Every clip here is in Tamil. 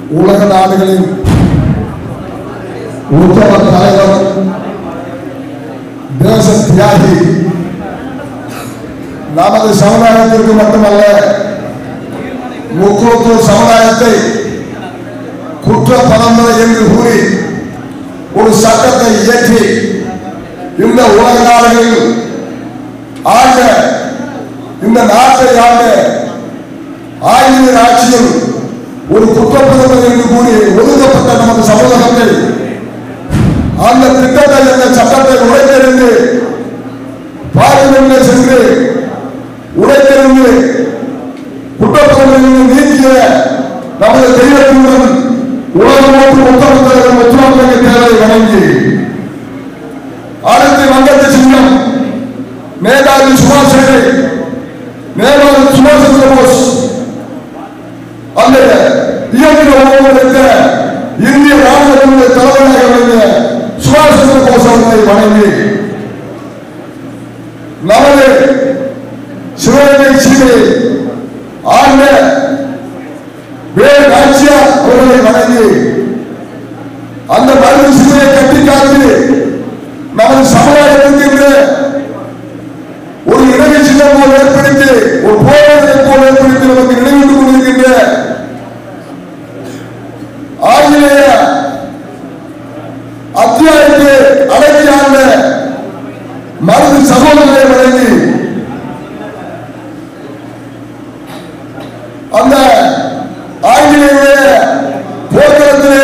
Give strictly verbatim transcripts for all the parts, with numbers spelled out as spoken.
உலக நாடுகளின் உத்தம தலைவர், தேச தியாகி, நமது சமுதாயத்திற்கு மட்டுமல்ல முக்கூட்டு சமுதாயத்தை குற்ற பரம்பரை என்று கூறி ஒரு சட்டத்தை இயற்றி இந்த உலக நாடுகளில் ஆண்ட இந்த நாட்டை ஆண்ட ஆங்கிலேயர் ஆட்சியில் ஒரு குற்றப்பரம்பரை என்று கூறி ஒதுக்கப்பட்ட நமது சமூகத்தை அந்த திட்டத்தை அந்த சட்டத்தை உடைத்தெறிந்து பார்லிமென்டில் சென்று உடைத்தெறிந்து குற்றப்பரம்பரையை நீக்கிய நமது தெய்வத்துடன் உலகம் மற்றும் உத்தரவுத்தலைவர் ஒத்துழைப்பு தேவை வழங்கி அடுத்து வங்கத்து சின்னம் நேதாஜி சுபாஷ் நேதாஜி சுபாஷ் சந்திர போஸ் அந்த இயக்க இந்திய ராணுவத்தினுடைய தலைவராக விளங்கிய சுபாஷ் சந்திர போஸ் அவர்களை வணங்கி நமது சிவகங்கை சீமை ஆண்ட வேறு நாச்சியார் அவர்களை வணங்கி அந்த மருந்து சிலையை கட்டி காத்து நமது சமுதாயத்திற்கு ஒரு இணைய சின்னம் போல் ஏற்படுத்தி ஒரு போராட்டத்தை போல் ஏற்படுத்தி நமக்கு நினைவிட்டுக் கொண்டிருக்கின்ற ஆங்கிலேய அத்தியாயத்தை அடக்கி ஆண்ட மருந்து சகோதரர்களை வழங்கி அந்த ஆங்கிலேய போர்க்களத்திலே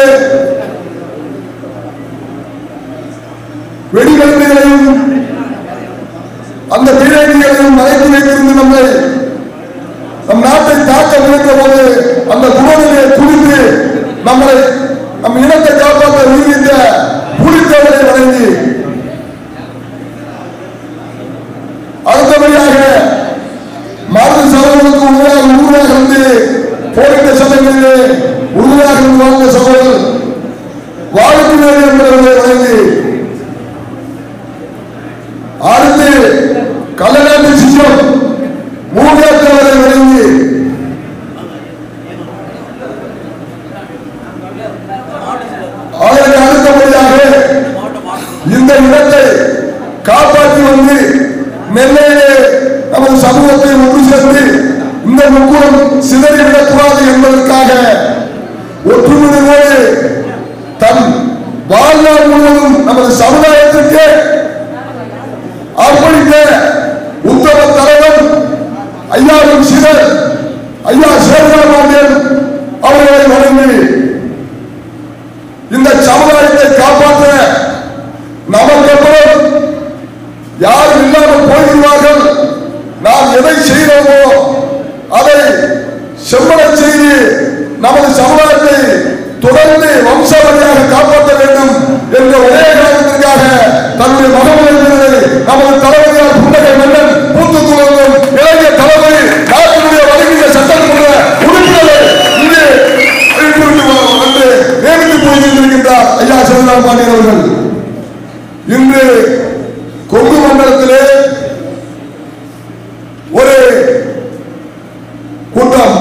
வெடிமருந்துகளையும் அந்த பீரங்கிகளையும் மறைத்து வைத்திருந்து நம்மை நம் நாட்டை தாக்க முயன்ற போது அந்த குடலிலே குளித்து நம்மளை நம் இனத்தை காப்பாற்ற உயிரிழந்த புலித்தவரை வணங்கி அடுத்தபடியாக மருந்து சகோதரர்களுக்கு உண்மையாக உருவாக வந்து போரிட்ட சட்டங்களிலே உறுதியாக இருந்து வாழ்ந்த சகோதரர் வாழ்க்கையினர் என்பவர்களை வழங்கி அடுத்து கள்ளநாட்டு சின்னம் மூன்றாத்தவரை வழங்கி அதற்கு அடுத்தபடியாக இந்த இடத்தை காப்பாற்றி வந்து நெல்லையிலே நமது சமூகத்தை ஒன்று சேர்ந்து இந்த முக்குளம் சிதறிவிடக்கூடாது என்பதற்காக ஒற்றுமையோடு தன் வாழ்நாள் முழுவதும் நமது சமுதாயத்திற்கு அர்ப்பணித்த உத்தம தலைவர் ஐயாவின் சிவர் ஐயா சேகரபாண்டியன் அவர்களை வழங்கி இந்த சமுதாயத்தை காப்பாற்ற நமக்கப்புறம் யாரும் இல்லாமல் போய்விடுவார்கள், நாம் எதை செய்கிறோமோ அதை செம்மன செய்து நமது சமுதாயத்தை தொடர்ந்து வம்சாவளியாக காப்பாற்ற வேண்டும் என்ற ஒரே காரணத்திற்காக தன்னுடைய மகன்களை நமது தலைவர்கள் புன்னகை மன்னன் பூத்து துவங்கும் இளைஞ தலைமை நாட்டினுடைய வழங்கிய சட்டமன்ற உறுப்பினரை இங்கே வந்து நியமித்து போயிருக்கின்றார் ஐயா சேகரபாண்டியன் அவர்கள். இன்று கொங்கு மண்டலத்திலே ஒரு கூட்டம்,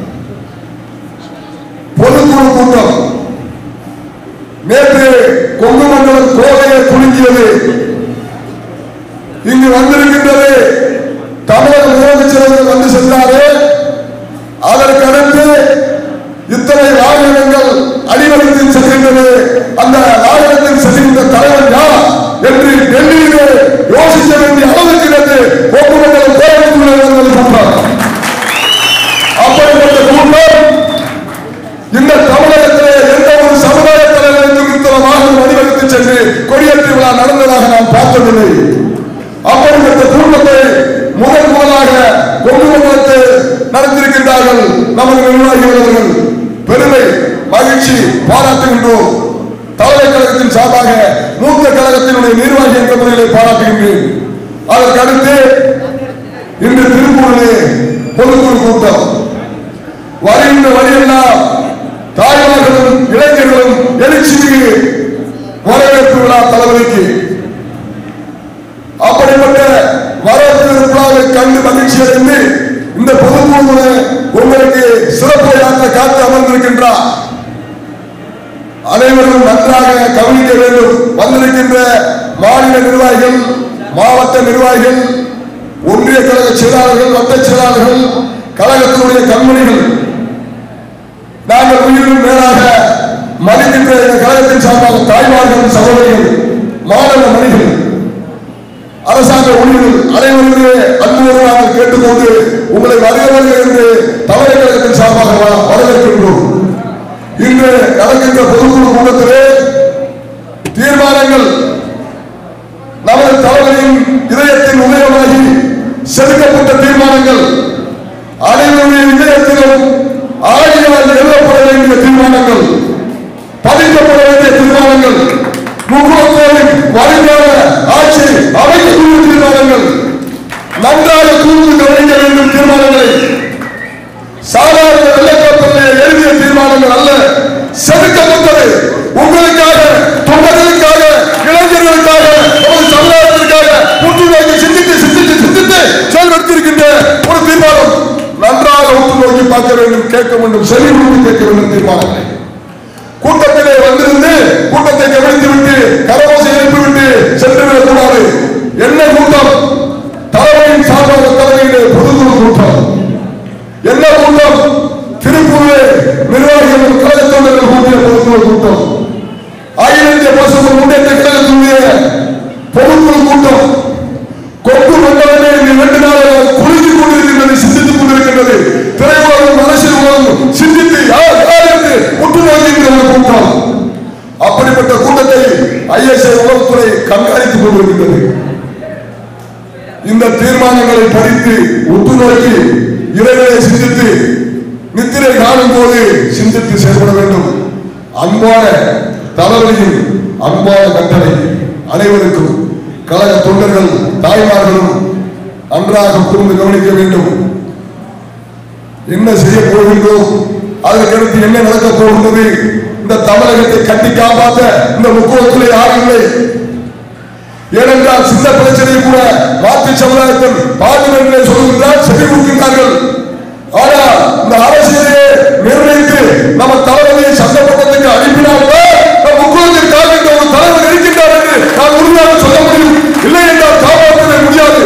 பொதுக்குழு கூட்டம் நேற்று கொங்கு மண்டலம் கோவையை குலுங்கியது. இங்கு வந்திருக்கின்றது தமிழக முதலமைச்சர்கள் வந்து சென்றாரு. அதற்கு அடுத்து இத்தனை வாகனங்கள் அணிவகுத்து செல்கின்றது. அந்த வாகனத்தில் செல்கின்ற தலைவர் யார் என்று டெல்லியிலே யோசிக்க வேண்டிய அளவுக்கு கொங்கு மண்டலம் கோவைக்குள்ள அப்படிப்பட்ட கூட்டம் இந்த தமிழகத்திலே எந்த ஒரு சமுதாய தலைவருக்கும் இத்தனை வாகனம் அணிவகுத்து சென்று கொடியேற்று விழா நடந்ததாக நாம் பார்த்ததில்லை. அப்படிப்பட்ட கூட்டத்தை முதல் முதலாக கொங்கு மண்டலத்தை நடத்தியிருக்கின்றார்கள் நமது நிர்வாகிகள் அவர்கள். பெருமை, மகிழ்ச்சி பாராட்டுகின்றோம். தலைமை கழகத்தின் சார்பாக மூத்த கழகத்தினுடைய நிர்வாகி என்ற முறைகளை பாராட்டுகின்றேன். அதற்கு அடுத்து இன்று திருப்பூரிலே பொதுக்குழு கூட்டம். வருகின்ற வழியெல்லாம் தாய்மார்களும் இளைஞர்களும் எழுச்சிமிகு வரவேற்பு விழா தளபதிக்கு. அப்படிப்பட்ட வரவேற்பு விழாவை கண்டு மகிழ்ச்சி அடைந்து இந்த பொதுக்குழு உங்களுக்கு சிறப்பு யாத்திரை காத்து அமர்ந்திருக்கின்றார். அனைவரும் நன்றாக கவனிக்க வேண்டும். வந்திருக்கின்ற மாநில நிர்வாகிகள், மாவட்ட நிர்வாகிகள், ஒன்றிய கழக செயலாளர்கள், வட்ட செயலாளர்கள், கழகத்தினுடைய கண்மணிகள், நாங்கள் உயிரினும் மேலாக மதிக்கின்ற இந்த கழகத்தின் சார்பாக தாய்மார்கள், சகோதரிகள், மாநில மணிகள், அரசாங்க ஊழியர்கள் அனைவருமே அன்போடு நாங்கள் கேட்டுக்கொண்டு உங்களை வருக வருக என்று தமிழக கழகத்தின் சார்பாக வரவேற்கின்றோம். இன்று நடக்கின்ற பொதுக்குழு கூட்டத்திலே தீர்மானங்கள் நமது தலைவரின் இதயத்தின் உதயமாகி செதுக்கப்பட்ட தீர்மானங்கள், அனைவருடைய இதயத்திலும் ஆகியால் எழுதப்பட வேண்டிய தீர்மானங்கள், பதிக்கப்பட வேண்டிய தீர்மானங்கள், முகோத்தரின் வருங்கால ஆட்சி அமைக்கக்கூடிய தீர்மானங்கள், நன்றாக கூர்ந்து கவனிக்க வேண்டும் தீர்மானங்களை. சாதாரண வெள்ளக்கோப்பிலே எழுதிய தீர்மானங்கள் அல்ல, செதுக்கப்பட்டது உங்களுக்காக, தொண்டர்களுக்காக, இளைஞர்களுக்காக, நமது சமுதாயத்திற்காக புற்றுநோக்கி சிந்தித்து சிந்தித்து சிந்தித்து செயல்படுத்தியிருக்கின்ற ஒரு தீர்மானம். நன்றாக உற்று நோக்கி பார்க்க வேண்டும், கேட்க வேண்டும், செவி கொடுத்து கேட்க வேண்டும் தீர்மானங்களை. கூட்டத்திலே வந்திருந்து கூட்டத்தை கவனித்து விட்டு கரவோசை எழுப்பிவிட்டு சென்றுவிடக் கூடாது. என்ன கூட்டம்? தலைமையின் சார்பாக தலைமையிலே பொதுக்குழு கூட்டம். என்ன கூட்டம்? திருப்பூரிலே நிர்வாகிகள் கழகத்தோழர்கள் கூட்டிய பொதுக்குழு கூட்டம். அகில இந்திய பசுமை முன்னேற்ற கழகத்தினுடைய பொதுக்குழு கூட்டம். கொங்கு மண்டலமே இரண்டு நாளாக குளித்து கொண்டிருக்கின்றது, சிந்தித்துக் கொண்டிருக்கின்றது. திரையுலகம், அரசியல் உலகம் சிந்தித்து யார் யார் என்று உற்று நோக்கின்ற ஒரு கூட்டம். அப்படிப்பட்ட கூட்டத்தை ஐஎஸ்ஐ உளவுத்துறை கண்காணித்துக் கொண்டிருக்கின்றது. இந்த தீர்மானங்களை படித்து உற்று நோக்கி இறைவனை சிந்தித்து நித்திரை காணும் போது சிந்தித்து செயல்பட வேண்டும். அன்பான தளபதியின் அன்பான கட்டளை அனைவருக்கும் கழக தொண்டர்கள், தாய்மார்களும் நன்றாக புரிந்து கவனிக்க வேண்டும். என்ன செய்ய போகின்றோம், அதற்கடுத்து என்ன நடக்கப் போகின்றது, இந்த தமிழகத்தை கட்டி காப்பாற்ற இந்த முக்குவத்துறை ஆகவில்லை. ஏனென்றால் சின்ன பிரச்சனையை கூட மாற்று சமுதாயத்தில் பார்லிமெண்டிலே சொல்லுகின்றார், செவி கொடுக்கின்றார்கள். ஆனால் இந்த அரசியலையே நிர்ணயித்து நம்ம தலைவரையை சட்டமன்றத்துக்கு அனுப்பினால் நம் முக்குவத்தில் காக்கின்ற ஒரு தலைவர் இருக்கின்றார் என்று நான் உறுதியாக சொல்ல முடியும். இல்லை என்றால் காப்பாற்றவே முடியாது.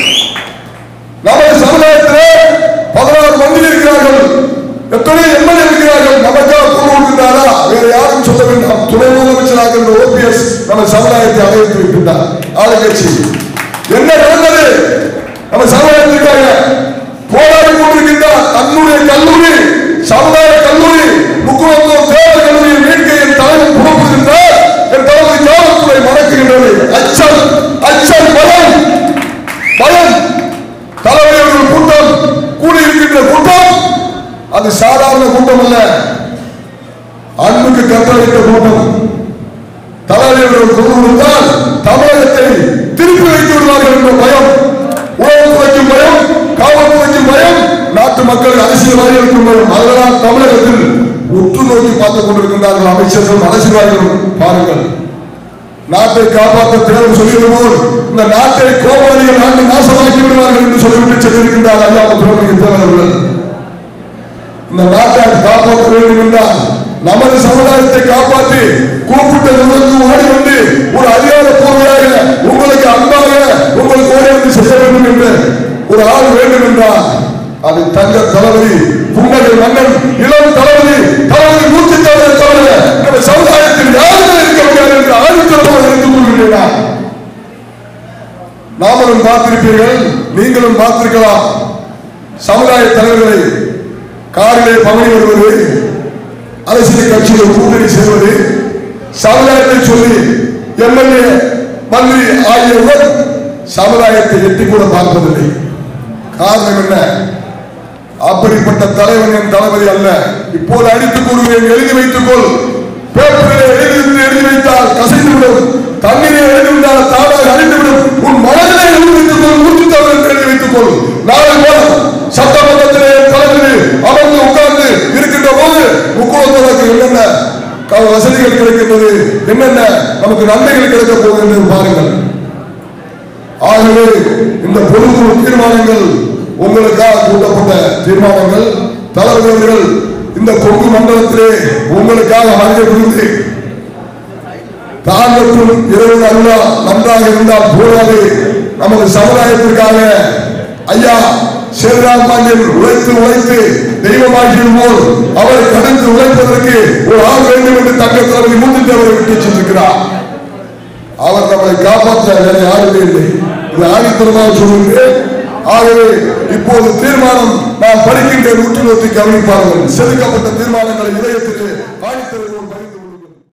நமது சமுதாயத்திலே பதினாறு மந்திரி இருக்கிறார்கள், எத்தனை எம்எல்ஏ இருக்கிறார்கள். நமக்காக குழு கொடுக்கின்றாரா? வேற யாரும் சொல்ல வேண்டாம். துணை முதலமைச்சராக இருந்த ஓபிஎஸ் நம்ம சமுதாயத்தை அழைத்து வைக்கின்றார். ஆளுங்கட்சி என்ன நடந்தது? நம்ம சமுதாயத்திற்காக போராடி கொண்டிருக்கின்றார். தன்னுடைய கல்லூரி, சமுதாய கல்லூரி, முக்குவத்தூர் தேர்தல் கல்லூரியை மீட்க என் தலைவர் புறப்படுகின்றார். என் தலைவர் காவல்துறை மறக்குகின்றது. அச்சம், அச்சம், பயம், பயம். தலைவர்கள் கூட்டம் கூடியிருக்கின்ற கூட்டம் அது சாதாரண கூட்டம் அல்ல, அன்புக்கு கட்டளையிட்ட கூட்டம். தலைவர்கள் கொண்டு கொடுத்தால் தமிழகத்தை திருப்பி வைத்து விடுவார்கள் என்ற பயம், உளவுத்துறைக்கும் பயம், காவல்துறைக்கும் பயம், நாட்டு மக்கள் அரசியல்வாதிகளுக்கும் பயம். அதனால் தமிழகத்தில் உற்று நோக்கி பார்த்துக் கொண்டிருக்கின்றார்கள் அமைச்சர்கள், அரசியல்வாதிகளும். பாருங்கள், நாட்டை காப்பாற்ற தேர்வு சொல்லிவிடுவோம், இந்த நாட்டை கோபாலிகள் நாட்டை நாசமாக்கி விடுவார்கள் என்று சொல்லிவிட்டு சென்றிருக்கின்றார் ஐயா முதலமைச்சர் தேர்தல்கள். இந்த நாட்டை காப்பாற்ற வேண்டும் என்றால் நமது சமுதாயத்தை காப்பாற்றி கூப்பிட்ட நிறுவனத்துக்கு ஓடி வந்து ஒரு அதிகாரப்பூர்வமாக உங்களுக்கு அன்பாக உங்களுக்கு ஓடி வந்து செய்ய வேண்டும் என்று ஒரு ஆள் வேண்டும் என்றால் அது தங்க தளபதி, புன்னகை மன்னன், இளம் தளபதி, தளபதி மூச்சு தவிர தவிர நம்ம சமுதாயத்தில் யாருமே இருக்க முடியாது என்று ஆதித்தரமாக எடுத்துக் கொள்கிறீர்களா? நாமளும் பார்த்திருப்பீர்கள், நீங்களும் பார்த்திருக்கலாம். சமுதாய தலைவர்களை காரிலே பவனி வருவது, அரசியல் கட்சிகள் கூட்டணி செய்வது, சமுதாயத்தை சொல்லி எம்எல்ஏ, மந்திரி ஆகியவர் சமுதாயத்தை எட்டி கூட பார்ப்பதில்லை. காரணம் என்ன? அப்படிப்பட்ட தலைவன் என் தளபதி அல்ல. இப்போது அடித்துக் கொள்வேன், எழுதி வைத்துக் கொள். பேப்பரிலே எழுதி எழுதி வைத்தால் கசைந்துவிடும், தண்ணீரை எழுதிவிட்டால் தானாக அழிந்துவிடும். உன் மனதிலே எழுதி வைத்துக் கொள், மூச்சு தவறு எழுதி வைத்துக் கொள். நாளை போல சட்டமன்றத்திலே தலைவர் அமர்ந்து உட்கார்ந்து இருக்கின்ற போது முக்குவத்தோருக்கு என்னென்ன வசதிகள் கிடைக்கின்றது, என்னென்ன நமக்கு நன்மைகள் கிடைக்க போகுது என்று பாருங்கள். ஆகவே இந்த பொதுக்குழு தீர்மானங்கள் உங்களுக்காக கூட்டப்பட்ட தீர்மானங்கள். தலைவர்கள் இந்த கொங்கு மண்டலத்திலே உங்களுக்காக அறிக்கை புரிந்து தான் மற்றும் இரவு அல்லா நன்றாக இருந்தால் போராது நமது சமுதாயத்திற்காக ஐயா சேதுராம் பாண்டியன் உழைத்து உழைத்து தெய்வமாகியும் போல் அவரை கடந்து உழைப்பதற்கு ஒரு ஆள் வேண்டும் என்று தங்க தளபதி மூன்று அவரை விட்டு சென்றிருக்கிறார். அவர் நம்மை காப்பாற்ற வேற யாருமே இல்லை. இது ஆணித்தரமாக சொல்லுகிறேன். ஆகவே இப்போது தீர்மானம் நான் படிக்கின்ற உற்று நோக்கி கவனிப்பார்கள். செதுக்கப்பட்ட தீர்மானங்களை இதயத்திற்கு ஆணித்தர